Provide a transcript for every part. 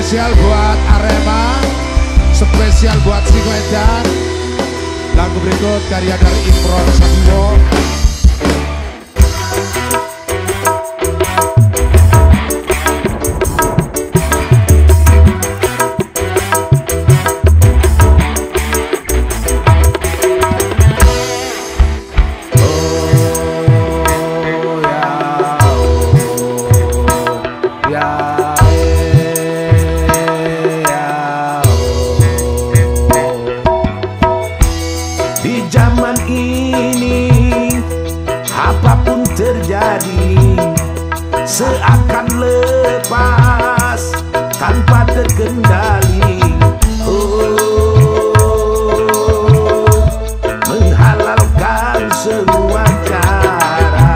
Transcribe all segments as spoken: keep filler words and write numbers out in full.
Spesial buat Arema, spesial buat Singwedan. Lagu berikut karya dari Imron Sabiwo. Di zaman ini apapun terjadi seakan lepas tanpa terkendali. Oh, menghalalkan semua cara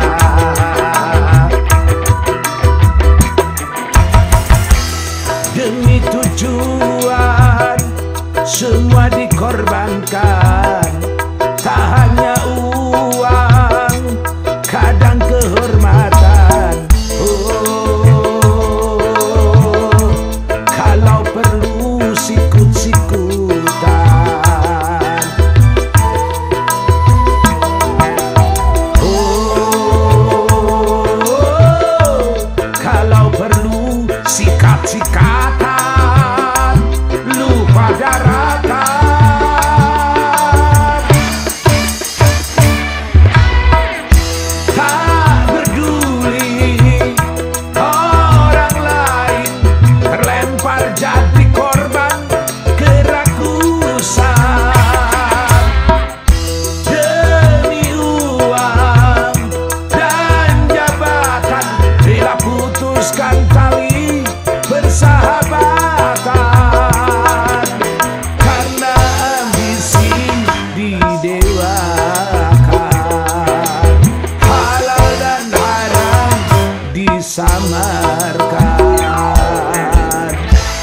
demi tujuan, semua dikorbankan. Tak hanya uang, kadang kehormatan. Oh, kalau perlu sikut-sikutan. Oh, kalau perlu sikat-sikatan, lupa daratan. Tali persahabatan karena ambisi didewakan, halal dan haram disamarkan.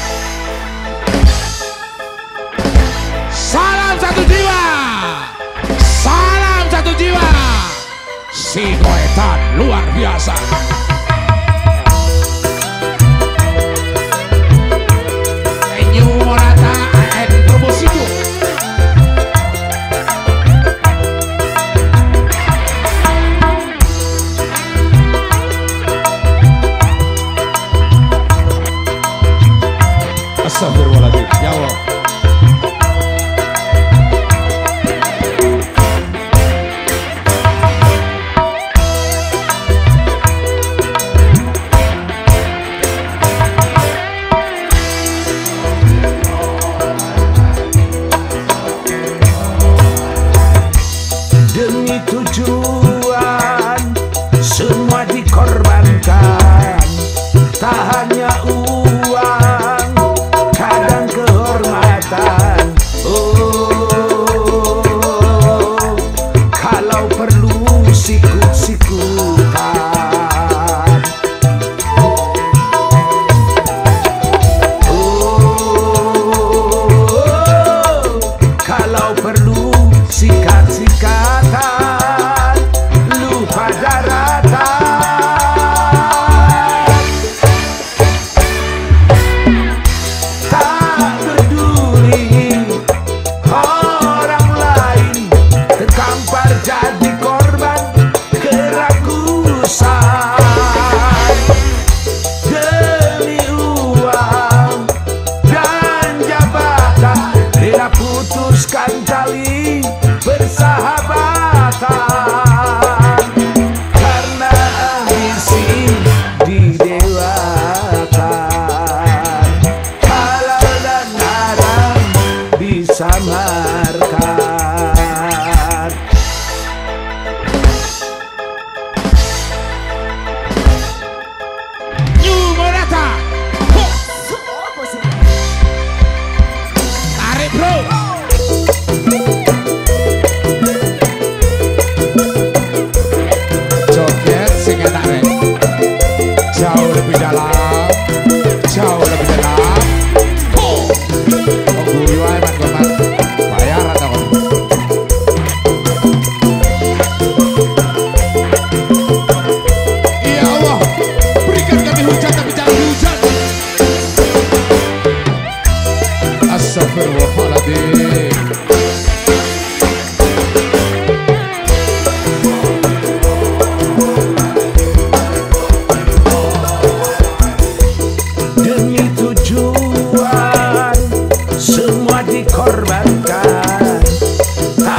Salam satu jiwa, salam satu jiwa. Singwedan luar biasa. Astagfirullahaladzim, ya Allah.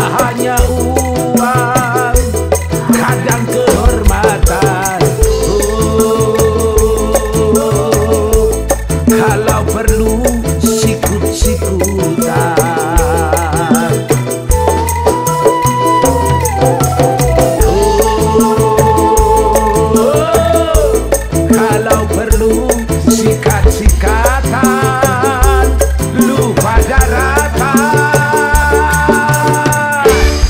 hanya uang, kadang kehormatan. Oh, kalau perlu sikut-sikutan. Sikat-sikatan, lupa daratan.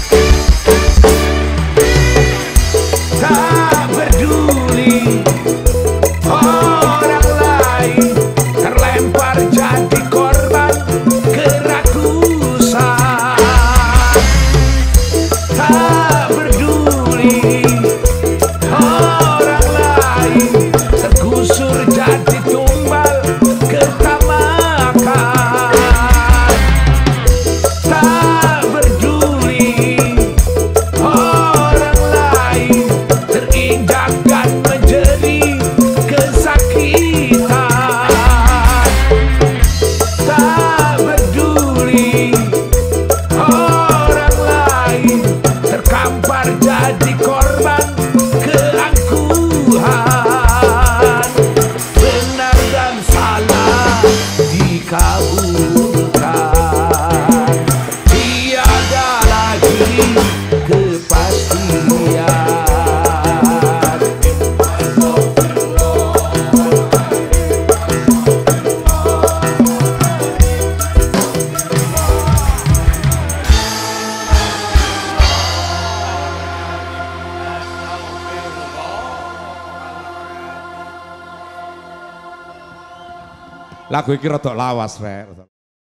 Tak peduli orang lain, terlempar jadi korban kerakusan. Tak peduli orang lain, tergusur jadi tumbal ketamakan. Tak peduli orang lain, terinjak dan menjadi kesakitan. Tak peduli orang lain, terkampar jadi korban keangkuhan. Benar dan salah dikabulkan, tiada lagi kepastian. Lagu iki rada lawas rek.